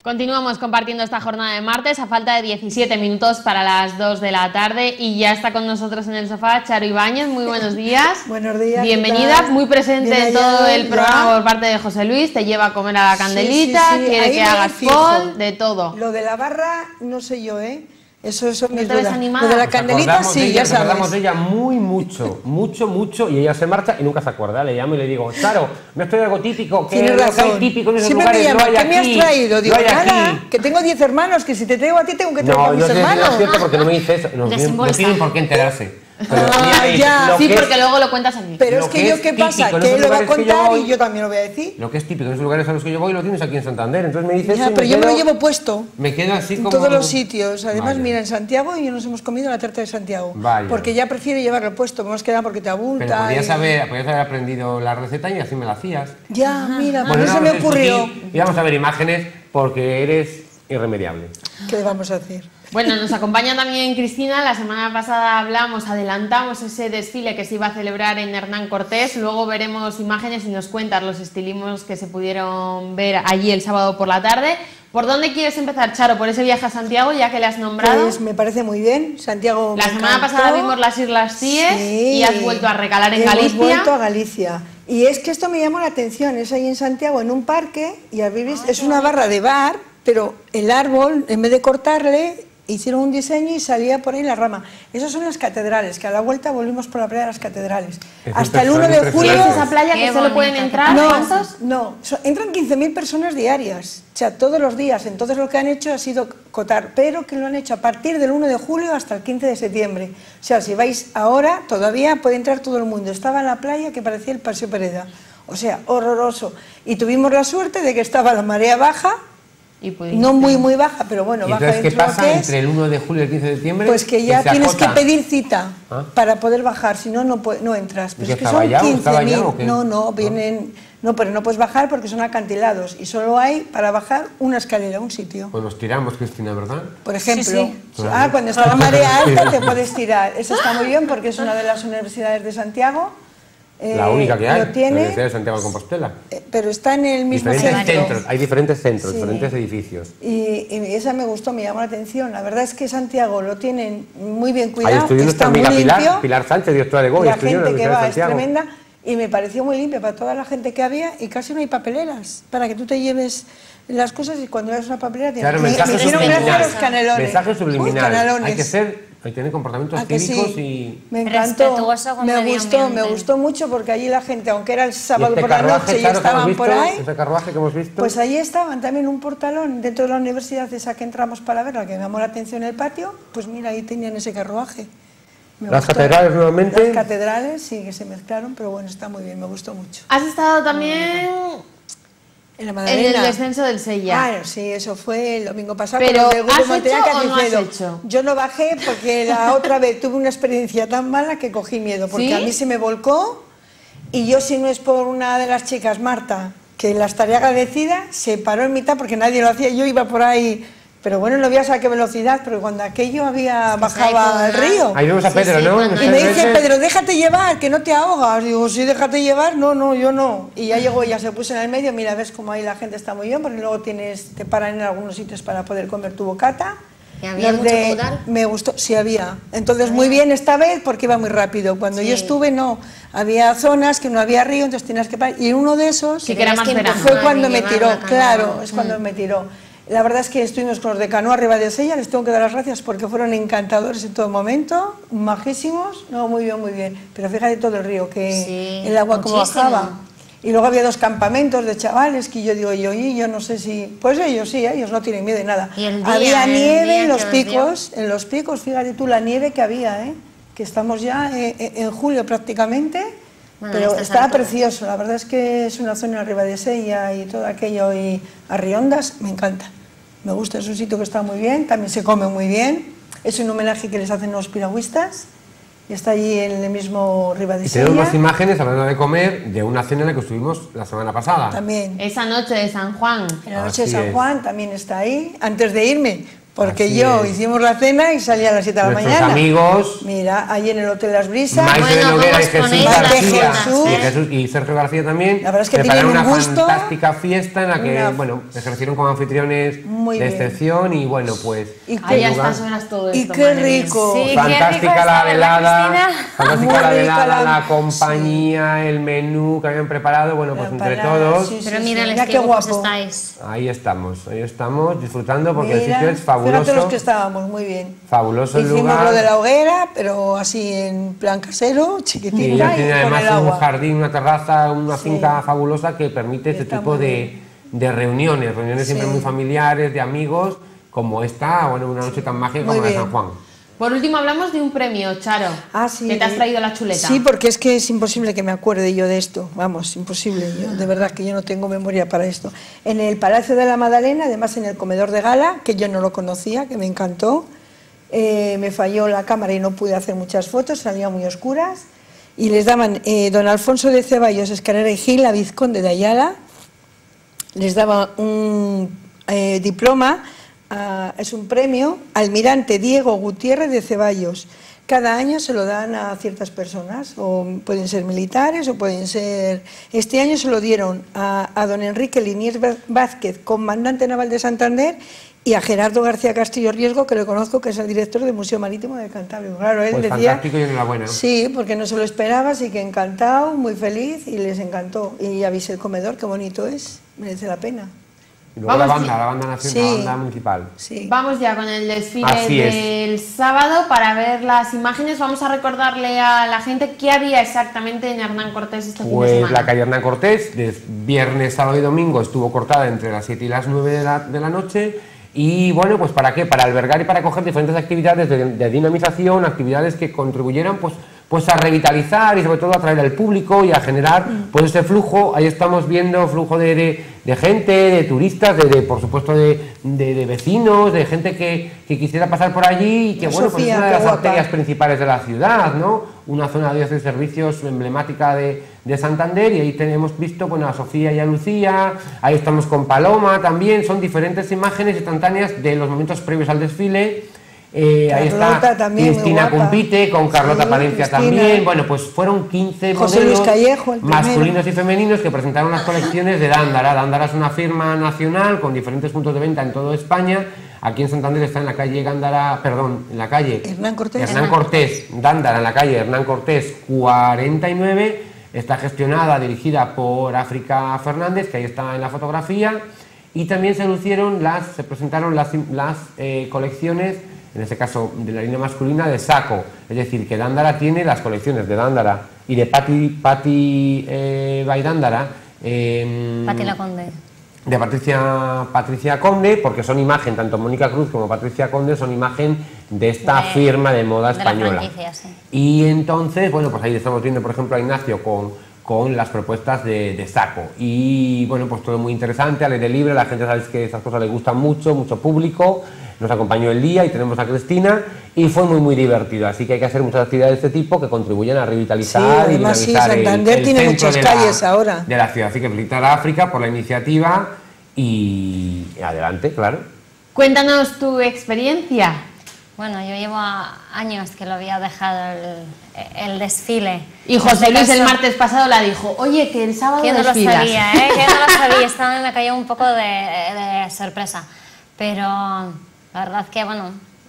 Continuamos compartiendo esta jornada de martes a falta de 17 minutos para las 2 de la tarde y ya está con nosotros en el sofá Charo Ibáñez. Muy buenos días. Buenos días. Bienvenida, muy presente en todo el programa por parte de José Luis. Te lleva a comer a la candelita, quiere que hagas call, de todo. Lo de la barra, no sé yo, ¿eh? Eso ¿No te ves animada? Lo de la candelita, sí, ya sabes. Nos acordamos de ella mucho, y ella se marcha y nunca se acuerda. Le llamo y le digo, Charo, me has traído algo típico, que lo que hay típico en esos lugares no hay aquí. ¿Qué me has traído? Digo, nada, que tengo 10 hermanos, que si te traigo a ti tengo que traer a mis hermanos. No, es cierto, porque no me dice eso. No tienen por qué enterarse. Pero, sí, porque luego lo cuentas aquí. Pero es que yo, ¿qué pasa? Que él lo va a contar y yo también lo voy a decir. Lo que es típico en esos lugares a los que yo voy lo tienes aquí en Santander. Entonces me dices. Pero yo me lo llevo puesto. Me quedo así como. En todos los sitios. Además, mira, en Santiago y nos hemos comido la tarta de Santiago. Vaya. Porque ya prefiero llevarlo puesto. Más que nada porque te abulta. Pero podías haber aprendido la receta y así me la hacías. Ya, mira, pues no se me ocurrió. Y vamos a ver imágenes porque eres irremediable. ¿Qué le vamos a hacer? Bueno, nos acompaña también Cristina. La semana pasada adelantamos ese desfile que se iba a celebrar en Hernán Cortés. Luego veremos imágenes y nos cuentas los estilismos que se pudieron ver allí el sábado por la tarde. ¿Por dónde quieres empezar, Charo? ¿Por ese viaje a Santiago, ya que le has nombrado? Pues me parece muy bien. Santiago La semana pasada vimos las Islas Cíes y has vuelto a recalar en Galicia. Hemos vuelto a Galicia. Y es que esto me llamó la atención. Es ahí en Santiago, en un parque, y es una barra de bar, pero el árbol, en vez de cortarle, hicieron un diseño y salía por ahí la rama. Esas son las catedrales, que a la vuelta volvimos por la playa de las catedrales. Hasta el 1 de julio... ¿Es esa playa que solo pueden entrar? No, entran 15.000 personas diarias, o sea, todos los días. Entonces lo que han hecho ha sido cotar, pero que lo han hecho a partir del 1 de julio hasta el 15 de septiembre. O sea, si vais ahora, todavía puede entrar todo el mundo. Estaba en la playa que parecía el Paseo Pereda. O sea, horroroso. Y tuvimos la suerte de que estaba la marea baja, no muy baja, pero bueno, baja dentro de lo que es. ¿Qué pasa entre el 1 de julio y el 15 de septiembre? Pues que ya tienes que pedir cita para poder bajar, si no, no entras. Pero es que son 15.000. No, vienen... No, pero no puedes bajar porque son acantilados y solo hay para bajar una escalera, un sitio. Pues nos tiramos, Cristina, ¿verdad? Por ejemplo. Sí. Cuando está la marea alta te puedes tirar. Eso está muy bien porque es una de las universidades de Santiago. La única que hay, la Universidad de Santiago de Compostela. Pero está en el mismo centro. Hay diferentes centros, diferentes edificios. Y esa me gustó, me llamó la atención. La verdad es que Santiago lo tienen muy bien cuidado, que está muy limpio. Pilar Sánchez, directora de GOI, la gente que va es tremenda. Y me pareció muy limpio para toda la gente que había y casi no hay papeleras para que tú te lleves las cosas y cuando veas una papelera tienes mensajes subliminales. Hay que tener comportamientos cívicos y... Me encantó, me gustó mucho porque allí la gente, aunque era el sábado por la noche y estaban por ahí, ese carruaje que hemos visto, pues allí estaban también un portalón dentro de la universidad esa que entramos para verla, que me llamó la atención el patio, pues mira, ahí tenían ese carruaje. Las catedrales nuevamente. Las catedrales sí que se mezclaron, pero bueno, está muy bien, me gustó mucho. ¿Has estado también en la Madalena? En el descenso del Sella. Claro, sí, eso fue el domingo pasado. Pero ¿has hecho o no has hecho? Yo no bajé porque la otra vez tuve una experiencia tan mala que cogí miedo, porque a mí se me volcó y yo, si no es por una de las chicas, Marta, que la estaría agradecida, se paró en mitad porque nadie lo hacía, yo iba por ahí... Pero bueno, no veías a qué velocidad, pero cuando aquello bajaba al río. Ahí vemos a Pedro, ¿no? Y me dice Pedro, déjate llevar, que no te ahogas. Digo, sí, déjate llevar. No, yo no. Y ya llegó, ya se puso en el medio. Mira, ves cómo ahí la gente está muy bien, porque luego te paran en algunos sitios para poder comer tu bocata. ¿Y había mucho caudal? Me gustó, sí había. Entonces, muy bien esta vez, porque iba muy rápido. Cuando yo estuve, no. Había zonas que no había río, entonces tenías que parar. Y uno de esos fue cuando me tiró. Claro, es cuando me tiró. La verdad es que estuvimos con los de Canoa arriba de Sella, les tengo que dar las gracias porque fueron encantadores en todo momento, majísimos, no, muy bien, pero fíjate todo el río, que el agua como bajaba. Y luego había 2 campamentos de chavales que yo digo, yo no sé si... Pues ellos no tienen miedo de nada. Había nieve en los picos, fíjate tú la nieve que había, que estamos ya en julio prácticamente. Bueno, pero estaba precioso, la verdad es que es una zona arriba de Sella y todo aquello, y Arriondas, me encanta, me gusta, es un sitio que está muy bien, también se come muy bien, es un homenaje que les hacen los piragüistas, y está allí en el mismo Ribadesella. Y tenemos más imágenes, hablando de comer, de una cena en la que estuvimos la semana pasada. También. Esa noche de San Juan. En la noche de San Juan también está ahí, antes de irme, Porque hicimos la cena y salía a las 7 de la mañana. Amigos. Mira, ahí en el Hotel Las Brisas. Maite de Noguera y Jesús y Sergio García también. La verdad es que prepararon tienen una gusto, fantástica fiesta en la que, ejercieron como anfitriones de excepción y bueno, pues... Ahí a estas horas todo esto. Y qué rico. Sí, fantástica la velada, fantástica la velada, la la compañía, el menú que habían preparado, bueno, pues entre todos. Pero mira qué guapos estáis. Ahí estamos disfrutando porque el sitio es fabuloso. Fíjate los que estábamos, muy bien. Fabuloso el lugar. Hicimos lo de la hoguera, pero así en plan casero, chiquitín. Y tiene además un jardín, una terraza, una finca fabulosa que permite este tipo de reuniones siempre muy familiares, de amigos, como esta, bueno, una noche tan mágica como la de San Juan. Por último, hablamos de un premio, Charo, que te has traído la chuleta. Sí, porque es que es imposible que me acuerde yo de esto. Vamos, imposible. De verdad que yo no tengo memoria para esto. En el Palacio de la Madalena, además en el comedor de gala, que yo no lo conocía, que me encantó, me falló la cámara y no pude hacer muchas fotos, salían muy oscuras, y les daban don Alfonso de Ceballos, Escarera y Gil, la vizconde de Ayala, les daba un diploma. Es un premio Almirante Diego Gutiérrez de Ceballos. Cada año se lo dan a ciertas personas, o pueden ser militares o pueden ser... Este año se lo dieron a don Enrique Liniers Vázquez, comandante naval de Santander, y a Gerardo García Castillo Riesgo, que lo conozco, que es el director del Museo Marítimo de Cantabria. Claro, él pues decía... fantástico y enhorabuena. Sí, porque no se lo esperaba, así que encantado, muy feliz, y les encantó. Y ya veis el comedor, qué bonito es, merece la pena. Y luego la banda nacional, la banda municipal. Sí. Vamos ya con el desfile del sábado para ver las imágenes. Vamos a recordarle a la gente qué había exactamente en Hernán Cortés este fin de semana. Pues la calle Hernán Cortés, de viernes, sábado y domingo, estuvo cortada entre las 7 y las 9 de la noche. Y bueno, pues ¿para qué? Para albergar y para acoger diferentes actividades de dinamización, actividades que contribuyeran pues a revitalizar y sobre todo a atraer al público y a generar pues ese flujo. Ahí estamos viendo flujo de gente, de turistas, por supuesto de vecinos, de gente que quisiera pasar por allí y que bueno, pues es una de las arterias principales de la ciudad, ¿no? Una zona de servicios emblemática de Santander, y ahí tenemos visto bueno, a Sofía y a Lucía, ahí estamos con Paloma también, son diferentes imágenes instantáneas de los momentos previos al desfile. Ahí está también, Cristina Cumpite, con Carlota Palencia también. Bueno, pues fueron 15 modelos Callejo, masculinos y femeninos que presentaron las colecciones de Dándara. Dándara es una firma nacional con diferentes puntos de venta en toda España. Aquí en Santander está en la calle Gándara, perdón, en la calle Hernán Cortés, Dándara, en la calle Hernán Cortés 49. Está gestionada, dirigida por África Fernández, que ahí está en la fotografía. Y también se presentaron las colecciones, en este caso de la línea masculina, de Saco. Es decir, que Dándara tiene las colecciones de Dándara y de Pati Baidándara. Pati la Conde. De Patricia Conde, porque son imagen, tanto Mónica Cruz como Patricia Conde son imagen de esta firma de moda española. La franquicia, sí. Y entonces, bueno, pues ahí estamos viendo, por ejemplo, a Ignacio con las propuestas de Saco. Y bueno, pues todo muy interesante, al aire libre, la gente sabe que esas cosas le gustan mucho público. Nos acompañó el día y tenemos a Cristina y fue muy divertido, así que hay que hacer muchas actividades de este tipo que contribuyen a revitalizar y dinamizar Santander tiene muchas calles ahora de la ciudad, así que felicitar a África por la iniciativa y adelante, claro. Cuéntanos tu experiencia. Bueno, yo llevo años que lo había dejado el desfile. Y José Luis el martes pasado la dijo, oye, que el sábado desfilas. Yo no lo sabía, yo no lo sabía, esta me cayó un poco de sorpresa, pero la verdad que, bueno,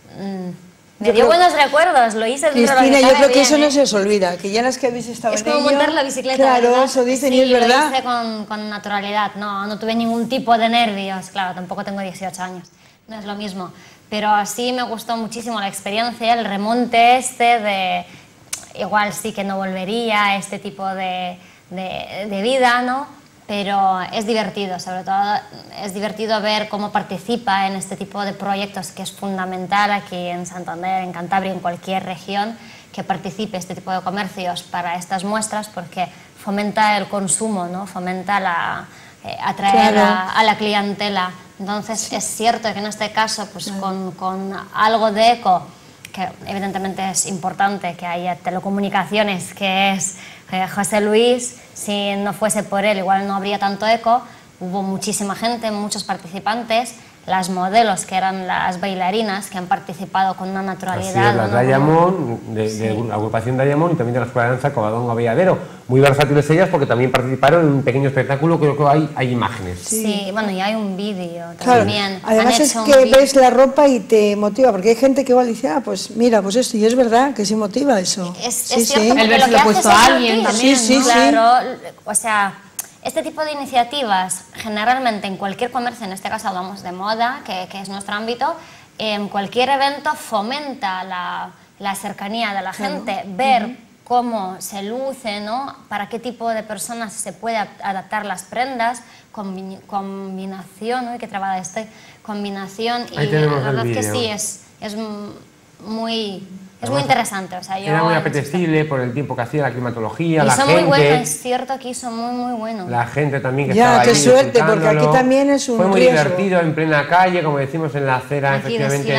me dio buenos recuerdos, lo hice dentro de la Cristina, yo creo que eso no se os olvida, que ya las que habéis estado en ello... Es como montar la bicicleta, claro, ¿verdad? eso dicen sí, y es verdad. Lo hice con naturalidad, no tuve ningún tipo de nervios, claro, tampoco tengo 18 años, no es lo mismo, pero sí me gustó muchísimo la experiencia, el remonte de... Igual sí que no volvería a este tipo de vida, ¿no? Pero es divertido, sobre todo es divertido ver cómo participa en este tipo de proyectos, que es fundamental aquí en Santander, en Cantabria, en cualquier región, que participe este tipo de comercios para estas muestras, porque fomenta el consumo, ¿no? Fomenta atraer a la clientela. Entonces es cierto que en este caso, pues con algo de eco, que evidentemente es importante que haya telecomunicaciones, que es José Luis, si no fuese por él igual no habría tanto eco, hubo muchísima gente, muchos participantes, las modelos, que eran las bailarinas, que han participado con una naturalidad. Así es, las Diamond, de la agrupación Diamond, y también de la Escuela de Danza Covadonga Avelladero. Muy versátiles ellas porque también participaron en un pequeño espectáculo, creo que hay imágenes. Sí, bueno, y hay un vídeo claro, también. Además es que ves la ropa y te motiva, porque hay gente que igual dice, pues mira, pues esto, y es verdad que se motiva eso. Es cierto, el verse lo puesto a alguien también, sí, ¿no? Claro, o sea, este tipo de iniciativas, generalmente en cualquier comercio, en este caso hablamos de moda, que es nuestro ámbito, en cualquier evento fomenta la cercanía de la gente, ver cómo se luce, ¿no? Para qué tipo de personas se puede adaptar las prendas, combinación, ¿no? Qué trabada estoy, combinación, y la verdad que sí, es muy interesante. O sea, era muy apetecible por el tiempo que hacía, la climatología, la gente. Y son muy buenos, es cierto que son muy buenos. La gente también que estaba ahí. Ya, qué suerte, porque aquí también es un Fue muy riesgo. divertido, en plena calle, como decimos en la acera, Aquí efectivamente,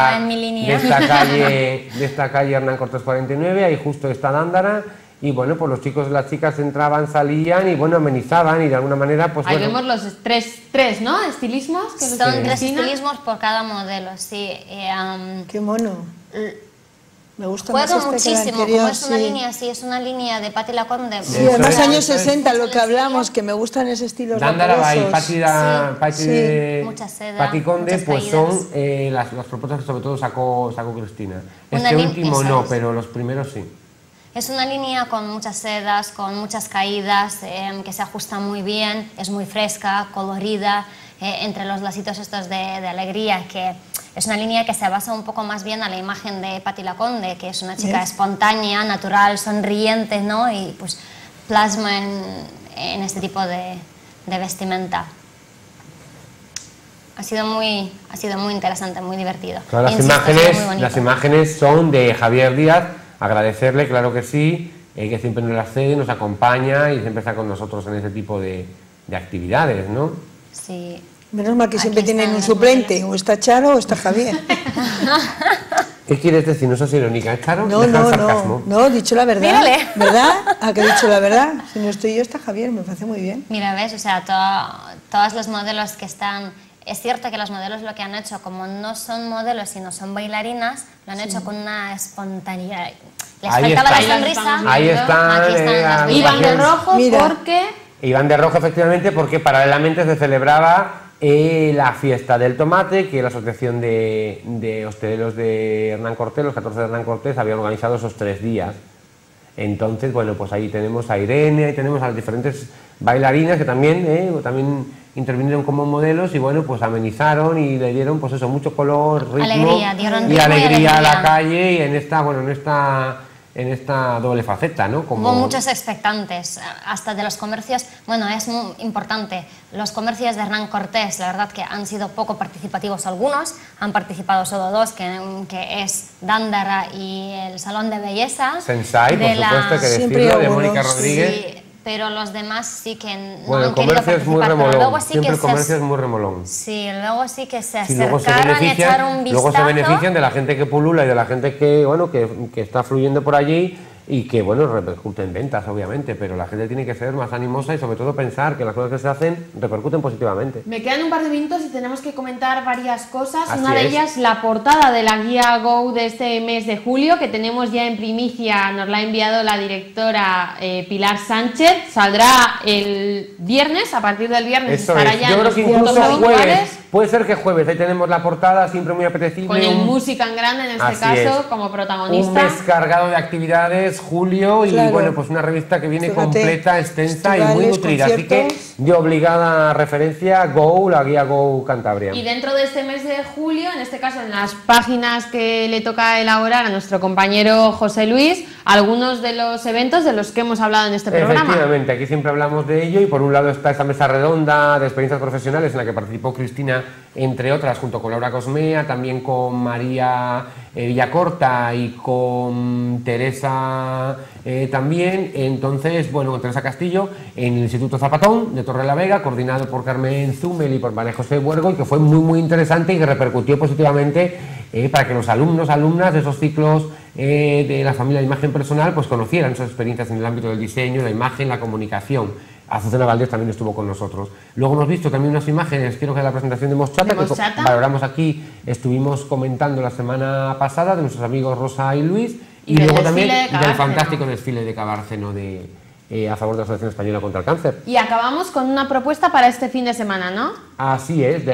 de esta calle Hernán Cortés 49, ahí justo está Dándara. Y bueno, pues los chicos y las chicas entraban, salían y bueno, amenizaban y de alguna manera pues ahí bueno. vemos los tres, ¿no? Estilismos. Que son 3 estilismos por cada modelo, sí. Qué mono. Me gusta juego más muchísimo, anterior, como es una línea, sí, es una línea de Patti Laconde. Sí, además años 60, lo que hablamos, que me gustan ese estilo. Dándara y Patti Conde, pues son las propuestas que sobre todo sacó Cristina. Este último no, pero los primeros sí. Es una línea con muchas sedas, con muchas caídas, que se ajusta muy bien, es muy fresca, colorida, entre los lacitos estos de alegría, que es una línea que se basa un poco más bien a la imagen de Patti Laconde, que es una chica espontánea, natural, sonriente, ¿no? Y pues plasma en este tipo de vestimenta. Ha sido muy interesante, muy divertido. Claro, las imágenes son de Javier Díaz, agradecerle, claro que sí, que siempre nos las cede, nos acompaña y siempre está con nosotros en ese tipo de actividades, ¿no? Sí. Menos mal que siempre tienen un suplente, o está Charo o está Javier. ¿Qué quieres decir? No sos irónica, ¿es Charo? No, he dicho la verdad. Mírale. ¿Verdad? ¿A que he dicho la verdad? Si no estoy yo, está Javier, me parece muy bien. Mira, ves, o sea, todas los modelos que están... Es cierto que los modelos lo que han hecho, como no son modelos sino son bailarinas, lo han hecho con una espontaneidad. Les faltaba la sonrisa. Ahí están. Iban de rojo porque... Iban de rojo, efectivamente, porque paralelamente se celebraba la fiesta del tomate, que la asociación de hosteleros de Hernán Cortés, los 14 de Hernán Cortés, habían organizado esos 3 días. Entonces, bueno, pues ahí tenemos a Irene, ahí tenemos a las diferentes bailarinas que también intervinieron como modelos y bueno, pues amenizaron y le dieron pues eso, mucho color, ritmo y alegría a la calle y en esta doble faceta, ¿no? Hubo muchos expectantes, hasta de los comercios. Bueno, es muy importante, los comercios de Hernán Cortés, la verdad que han sido poco participativos algunos, han participado solo 2, que es Dándara y el Salón de Belleza. Sensai, por supuesto, que decirlo, de Mónica Rodríguez. Sí, pero los demás sí que no bueno, han querido participar. Siempre el comercio es muy remolón. Sí, luego sí que se acercaron y echaron un vistazo. Luego se benefician de la gente que pulula y de la gente que, bueno, que está fluyendo por allí y que, bueno, repercute en ventas, obviamente, pero la gente tiene que ser más animosa y sobre todo pensar que las cosas que se hacen repercuten positivamente. Me quedan un par de minutos y tenemos que comentar varias cosas. Una de ellas, la portada de la guía Go de este mes de julio, que tenemos ya en primicia, nos la ha enviado la directora Pilar Sánchez. Saldrá el viernes, a partir del viernes estará ya en los puntos habituales. Puede ser que jueves, ahí tenemos la portada, siempre muy apetecible. Con el música en grande, en este caso, como protagonista. Un mes cargado de actividades, julio, y bueno, pues una revista que viene completa, extensa y muy nutrida. Así que de obligada referencia, Go, la guía Go Cantabria. Y dentro de este mes de julio, en este caso en las páginas que le toca elaborar a nuestro compañero José Luis, algunos de los eventos de los que hemos hablado en este programa. Efectivamente, aquí siempre hablamos de ello y por un lado está esta mesa redonda de experiencias profesionales en la que participó Cristina, entre otras, junto con Laura Cosmea, también con María Villacorta y con Teresa también. Entonces, bueno, con Teresa Castillo en el Instituto Zapatón de Torrelavega, coordinado por Carmen Zúmel y por María José Huergo, y que fue muy interesante y que repercutió positivamente para que los alumnos, alumnas de esos ciclos de la familia de imagen personal pues conocieran esas experiencias en el ámbito del diseño, la imagen, la comunicación. Azucena Valdés también estuvo con nosotros. Luego hemos visto también unas imágenes, creo que de la presentación de Moschata, que valoramos aquí, estuvimos comentando la semana pasada de nuestros amigos Rosa y Luis, y luego también del fantástico desfile de Cabárceno a favor de la Asociación Española contra el Cáncer. Y acabamos con una propuesta para este fin de semana, ¿no? Así es, de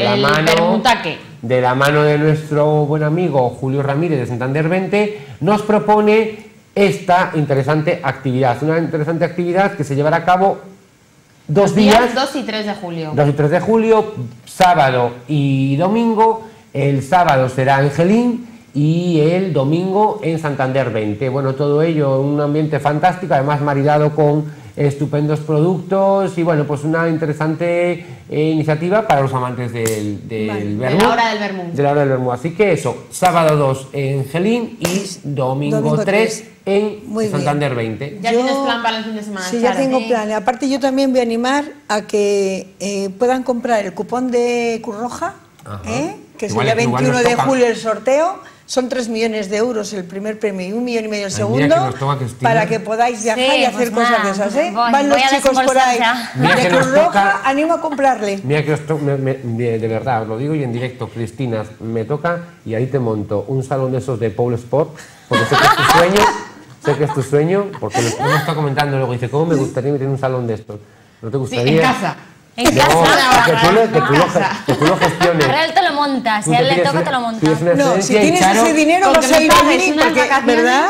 la mano de nuestro buen amigo Julio Ramírez de Santander 20, nos propone esta interesante actividad, una interesante actividad que se llevará a cabo dos días, 2 y 3 de julio. 2 y 3 de julio, sábado y domingo. El sábado será en Gelín y el domingo en Santander 20. Bueno, todo ello en un ambiente fantástico, además maridado con estupendos productos y bueno, pues una interesante iniciativa para los amantes del vermú. De la hora del vermú. Así que eso, sábado 2 en Gelín y domingo 3 en Santander 20. ¿Ya tienes plan para el fin de semana? Sí, ya tengo plan. Aparte yo también voy a animar a que puedan comprar el cupón de Cruz Roja, que es el día 21 de julio el sorteo. Son 3 millones de euros el primer premio y 1,5 millones el segundo, para que podáis viajar y hacer cosas de esas, ¿eh? Van los chicos por ahí de Cruz Roja, animo a comprarle. Mira que de verdad, os lo digo y en directo, Cristina, me toca y ahí te monto un salón de esos de Paul Sport, porque sé que es tu sueño, porque hemos estado comentando luego, dice, ¿cómo me gustaría tener un salón de estos? ¿No te gustaría? Sí, en casa. En casa. Que tú lo gestiones. Ahora él te lo monta, si a él le toca te lo monta. No, si tienes ese dinero vas a ir a venir, ¿verdad?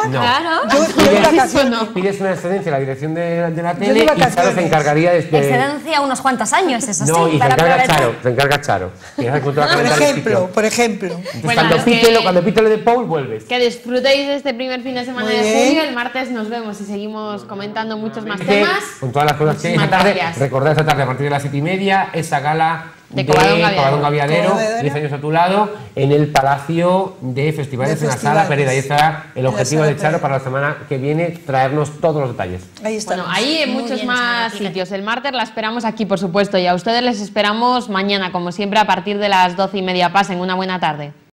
Claro. Pides una excedencia a la dirección de la tele y Charo se encargaría de... Excedencia unos cuantos años, eso sí. No, y se encarga Charo. Por ejemplo. Cuando pite lo de Paul, vuelves. Que disfrutéis de este primer fin de semana de julio. El martes nos vemos y seguimos comentando muchos más temas. Con todas las cosas que hay esta tarde. Recordad esta tarde a partir de las 7:30 esa gala de Covadonga Aviadero, 10 años a tu lado, en el Palacio de Festivales en la Sala Pereda. Ahí estará el objetivo de Charo para la semana que viene, traernos todos los detalles. Ahí está. Bueno, ahí en muchos más sitios. El martes la esperamos aquí, por supuesto, y a ustedes les esperamos mañana, como siempre, a partir de las 12:30. Pasen una buena tarde.